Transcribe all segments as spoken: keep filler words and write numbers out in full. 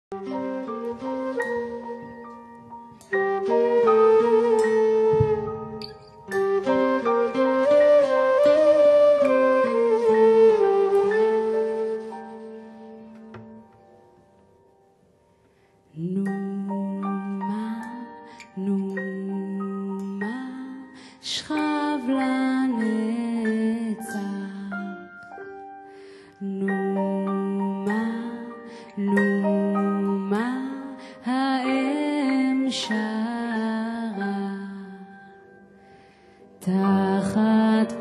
נומה, נומה, שכב לנצח. נומה, נומה, האם שרה תחת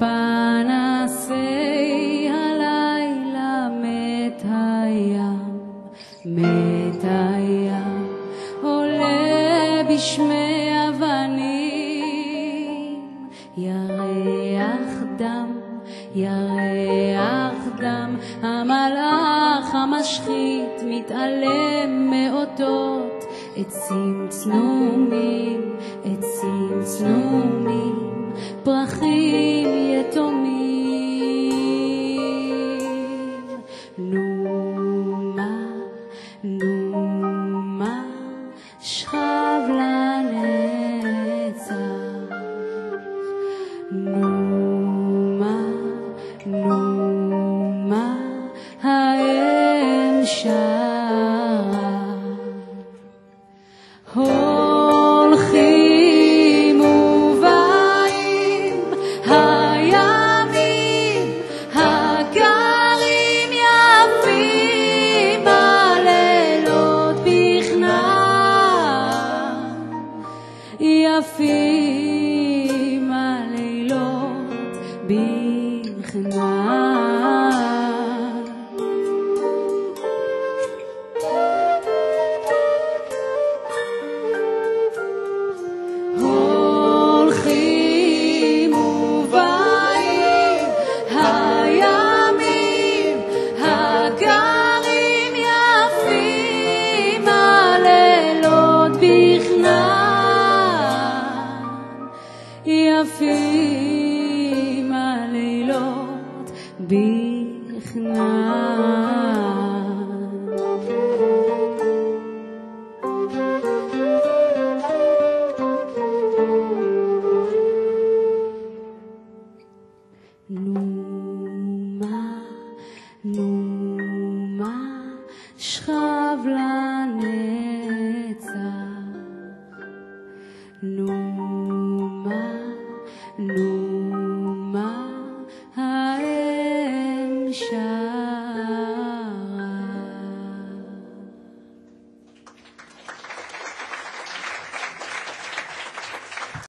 פנסי הלילה. מת הים, מת הים, עולה בשמי אבנים. ירח דם, ירח דם, המלאך המשחית מתעלם מאותות. עצים צנומים, עצים צנומים, פרחים יתומים. נומה, נומה, שכב לנצח. נומה, נומה, האם שרה. הולכים ובאים הימים הקרים, יפים הלילות בכנם, יפים הלילות בכנם. הולכים ובאים הימים הקרים, יפים הלילות בכנם, יפים